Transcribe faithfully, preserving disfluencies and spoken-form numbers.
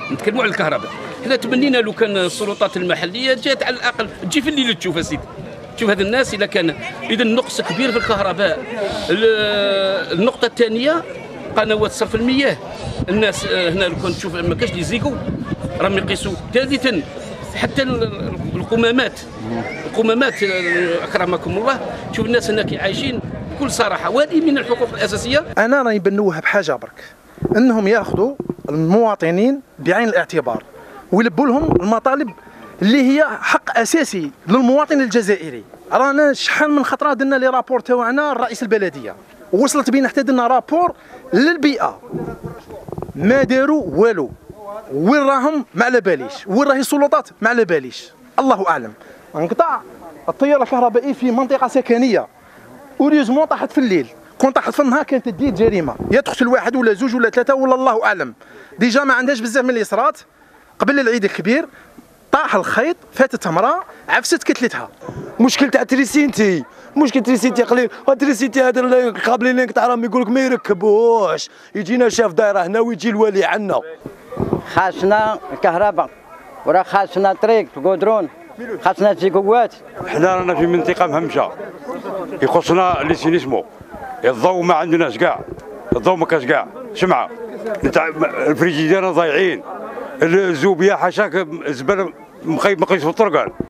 نتكلموا على الكهرباء. حنا تمنينا لو كان السلطات المحليه جات على الاقل تجي في الليل تشوف اسيدي، تشوف هاد الناس اذا كان اذا نقص كبير في الكهرباء. النقطه الثانيه قنوات صرف المياه، الناس هنا لو كنت تشوف ما كاش لي زيكو راهم يقيسوا. ثالثا حتى القمامات القمامات اكرمكم الله، تشوف الناس هناك عايشين بكل صراحه، وهذه من الحقوق الاساسيه. انا راني بنوه بحاجه برك، انهم ياخذوا المواطنين بعين الاعتبار ويلبوا لهم المطالب اللي هي حق اساسي للمواطن الجزائري. رانا شحال من خطره درنا لي رابور تاعنا الرئيس البلديه، وصلت بينا حتى درنا رابور للبيئه، ما داروا والو. وين راهم ما على باليش، وين راهي السلطات ما على باليش، الله اعلم. انقطع التيار الكهربائي في منطقه سكنيه، اوريزمون طاحت في الليل، كون طاحت في النهار كانت تدير جريمه، يا تقتل واحد ولا زوج ولا ثلاثه ولا الله اعلم. ديجا ما عندهاش بزاف من اليسرات، قبل العيد الكبير طاح الخيط، فاتت امراه عفست كتلتها. مشكل تاع تريسينتي، مشكل تريسينتي قليل، التريسينتي هذا الكابلين اللي ينقطع راهم يقول لك ما يركبوش، يجينا شاف دايره هنا ويجي الوالي عنا. خاصنا الكهرباء، وراه خاصنا طريق قدرون، خاصنا زيكوات. حنا رانا في منطقه مهمشه، يخصنا ليسينيسمو، الضوء ما عندناش كاع، الضوء ما كاش كاع، شمعه نتاع الفريجيدير ضايعين، الزوبيه حاشاك الزباله مقيس في الطرقان.